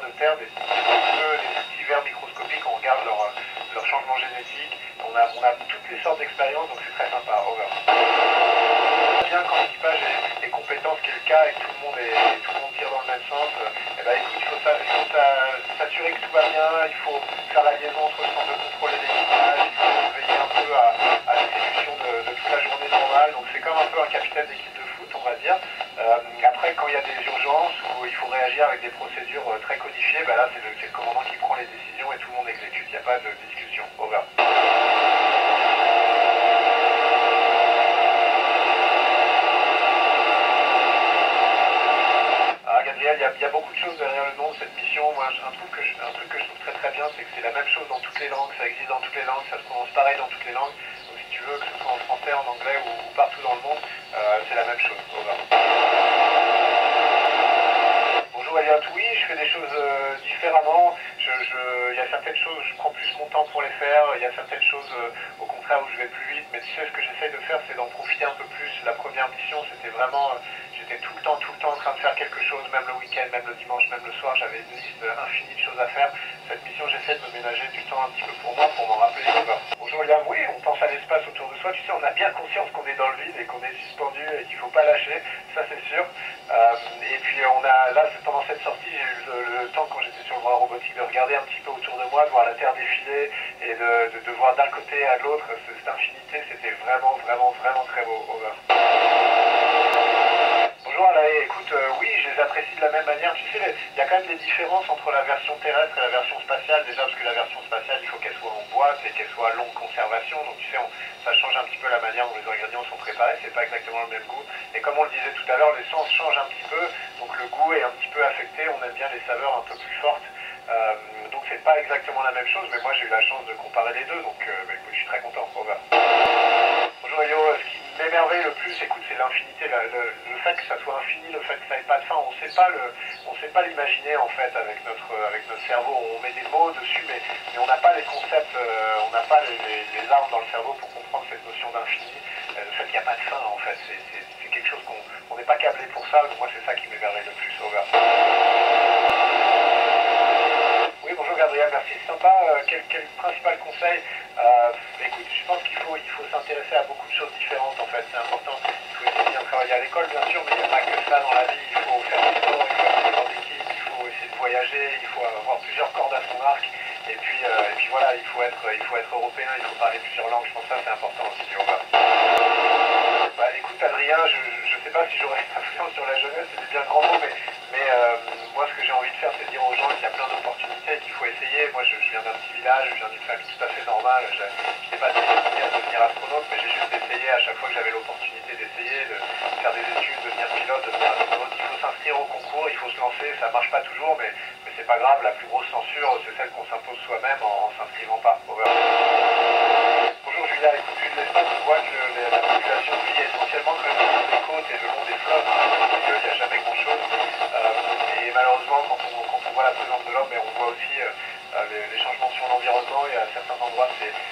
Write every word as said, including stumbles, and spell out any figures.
de terre, des petits œufs, des petits vers microscopiques, on regarde leur, leur changement génétique. On a, on a toutes les sortes d'expériences, donc c'est très sympa. Over. Bien quand l'équipage est, est compétent, ce qui est le cas, et que tout le monde, est, tout le monde tire dans le même sens, euh, et ben, écoute, il faut, ça, il faut ça, s'assurer que tout va bien, il faut faire la liaison entre le centre de contrôle et l'équipage, il faut veiller un peu à, à l'exécution de, de toute la journée normale. Donc c'est comme un peu un capitaine d'équipe de foot, on va dire. Euh, après, quand il y a des urgences où il faut réagir avec des procédures très codifiées, ben là c'est le, le commandant qui prend les décisions et tout le monde exécute, il n'y a pas de discussion. Over. Il y, a, il y a beaucoup de choses derrière le nom de cette mission. Moi, un truc que je, un truc que je trouve très très bien, c'est que c'est la même chose dans toutes les langues, ça existe dans toutes les langues, ça se prononce pareil dans toutes les langues. Donc si tu veux, que ce soit en français, en anglais ou, ou partout dans le monde, euh, c'est la même chose. Over. Bonjour Elliot, oui, je fais des choses euh, différemment. Je, je, il y a certaines choses, je prends plus mon temps pour les faire. Il y a certaines choses, euh, au contraire, où je vais plus vite. Mais tu sais, ce que j'essaye de faire, c'est d'en profiter un peu plus. La première mission, c'était vraiment... Euh, J'étais tout le temps, tout le temps en train de faire quelque chose, même le week-end, même le dimanche, même le soir, j'avais une liste infinie de choses à faire. Cette mission, j'essaie de me ménager du temps un petit peu pour moi, pour m'en rappeler. Bonjour Liam, oui, on pense à l'espace autour de soi. Tu sais, on a bien conscience qu'on est dans le vide et qu'on est suspendu et qu'il ne faut pas lâcher, ça c'est sûr. Euh, et puis on a, là, pendant cette sortie, j'ai eu le, le temps, quand j'étais sur le bras robotique, de regarder un petit peu autour de moi, de voir la Terre défiler et de, de, de voir d'un côté à l'autre cette infinité. C'était vraiment, vraiment, vraiment très beau. Over. Bonjour Alain, écoute, euh, oui, je les apprécie de la même manière. Tu sais, il y a quand même des différences entre la version terrestre et la version spatiale. Déjà, parce que la version spatiale, il faut qu'elle soit en boîte et qu'elle soit à longue conservation. Donc, tu sais, on, ça change un petit peu la manière dont les ingrédients sont préparés. C'est pas exactement le même goût. Et comme on le disait tout à l'heure, l'essence change un petit peu. Donc, le goût est un petit peu affecté. On aime bien les saveurs un peu plus fortes. Euh, donc, c'est pas exactement la même chose. Mais moi, j'ai eu la chance de comparer les deux. Donc, euh, bah, écoute, je suis très content. Over. Bonjour Yo, ce qui m'émerveille le plus, écoute, c'est l'infinité, le, le, le fait que ça soit infini, le fait que ça n'ait pas de fin. On ne sait pas le, on sait pas l'imaginer en fait avec notre, avec notre cerveau. On met des mots dessus, mais, mais on n'a pas les concepts, euh, on n'a pas les, les, les armes dans le cerveau pour comprendre cette notion d'infini. Euh, le fait qu'il n'y a pas de fin en fait, c'est quelque chose qu'on n'est pas câblé pour ça. Donc moi, c'est ça qui m'émerveille le plus. Over. Oui, bonjour Gabriel, merci, c'est sympa. Euh, quel, quel principal conseil? euh, Écoute, je pense qu'il faut, il faut s'intéresser à beaucoup de choses différentes en fait, c'est important. Il faut essayer de bien travailler à l'école bien sûr, mais il n'y a pas que ça dans la vie. Il faut faire du sport, il faut être des sports d'équipe, il faut essayer de voyager, il faut avoir plusieurs cordes à son arc. Et puis, euh, et puis voilà, il faut, être, il faut être européen, il faut parler plusieurs langues, je pense que ça c'est important aussi. Bah, écoute Adrien, je ne sais pas si j'aurais une influence sur la jeunesse, c'est bien grand mot, mais, mais euh, moi ce que j'ai envie de faire c'est de dire aux gens qu'il y a plein d'opportunités, qu'il faut essayer. Moi je, je viens d'un petit village, je viens d'une famille tout à fait normale, je n'étais pas destiné à devenir astronaute, mais j'ai juste essayé à chaque fois que j'avais l'opportunité d'essayer, de faire des études, de devenir pilote, de devenir astronaute. Il faut s'inscrire au concours, il faut se lancer, ça marche pas toujours, mais, mais c'est pas grave, la plus grosse censure c'est celle qu'on s'impose soi-même en, en s'inscrivant pas. Over. Bonjour Julia, écoute, vu de l'espace, on voit que le, la population vit essentiellement que le long des côtes et le long des fleuves. Hein. Au milieu, il n'y a jamais grand-chose. Euh, et malheureusement, quand on, quand on voit la présence de l'homme, on voit aussi euh, les, les changements sur l'environnement. Il y a certains endroits, c'est